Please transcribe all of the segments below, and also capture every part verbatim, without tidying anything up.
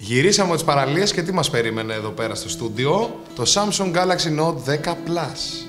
Γυρίσαμε τις παραλίες και τι μας περίμενε εδώ πέρα στο στούντιο? Το Samsung Galaxy Note δέκα Plus.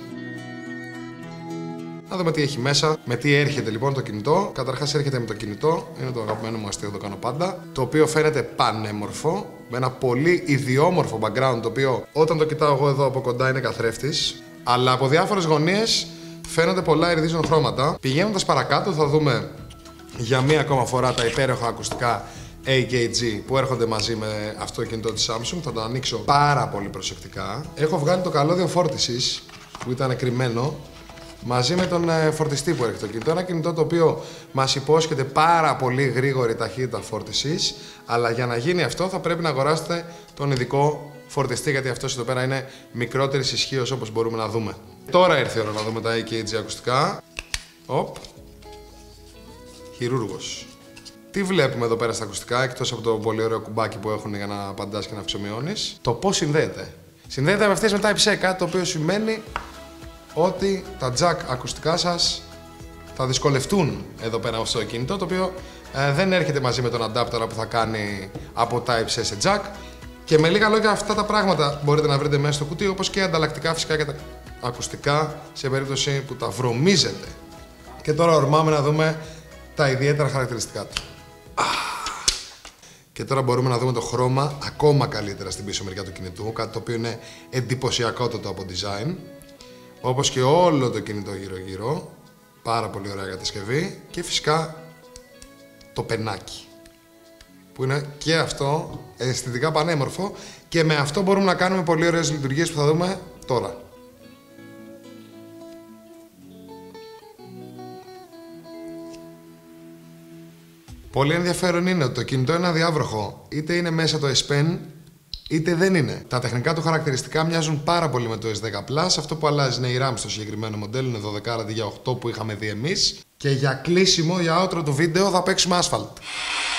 Να δούμε τι έχει μέσα, με τι έρχεται λοιπόν το κινητό. Καταρχάς έρχεται με το κινητό, είναι το αγαπημένο μου αστείο, το κάνω πάντα. Το οποίο φαίνεται πανέμορφο, με ένα πολύ ιδιόμορφο background, το οποίο όταν το κοιτάω εγώ εδώ από κοντά είναι καθρέφτης. Αλλά από διάφορες γωνίες φαίνονται πολλά ιριδίζον χρώματα. Πηγαίνοντας παρακάτω θα δούμε για μία ακόμα φορά τα υπέροχα ακουστικά έι κέι τζι που έρχονται μαζί με αυτό το κινητό της Samsung. Θα το ανοίξω πάρα πολύ προσεκτικά. Έχω βγάλει το καλώδιο φόρτισης που ήταν κρυμμένο μαζί με τον φορτιστή που έρχεται το κινητό. Ένα κινητό το οποίο μας υπόσχεται πάρα πολύ γρήγορη ταχύτητα φόρτισης, αλλά για να γίνει αυτό θα πρέπει να αγοράσετε τον ειδικό φορτιστή, γιατί αυτός εδώ πέρα είναι μικρότερης ισχύως όπως μπορούμε να δούμε. Τώρα ήρθε η ώρα να δούμε τα έι κέι τζι ακουστικά. Οπ. Χειρούργος. Τι βλέπουμε εδώ πέρα στα ακουστικά, εκτός από το πολύ ωραίο κουμπάκι που έχουν για να απαντάς και να αυξομειώνεις? Το πώς συνδέεται. Συνδέεται με με Type-C, κάτι το οποίο σημαίνει ότι τα jack ακουστικά σας θα δυσκολευτούν εδώ πέρα αυτό το κινητό, το οποίο ε, δεν έρχεται μαζί με τον adapter που θα κάνει από Type-C σε jack. Και με λίγα λόγια, αυτά τα πράγματα μπορείτε να βρείτε μέσα στο κουτί, όπως και ανταλλακτικά φυσικά για τα ακουστικά σε περίπτωση που τα βρωμίζετε. Και τώρα ορμάμε να δούμε τα ιδιαίτερα χαρακτηριστικά του. Και τώρα μπορούμε να δούμε το χρώμα ακόμα καλύτερα στην πίσω μεριά του κινητού, κάτι το οποίο είναι εντυπωσιακότατο από design. Όπως και όλο το κινητό γύρω-γύρω, πάρα πολύ ωραία κατασκευή. Και φυσικά το πενάκι, που είναι και αυτό αισθητικά πανέμορφο, και με αυτό μπορούμε να κάνουμε πολύ ωραίες λειτουργίες που θα δούμε τώρα. Πολύ ενδιαφέρον είναι ότι το κινητό είναι αδιάβροχο, είτε είναι μέσα το S Pen, είτε δεν είναι. Τα τεχνικά του χαρακτηριστικά μοιάζουν πάρα πολύ με το S δέκα Plus. Αυτό που αλλάζει είναι η RAM στο συγκεκριμένο μοντέλο, είναι δώδεκα αντί για οκτώ που είχαμε δει εμείς. Και για κλείσιμο, για outro του βίντεο θα παίξουμε Asphalt.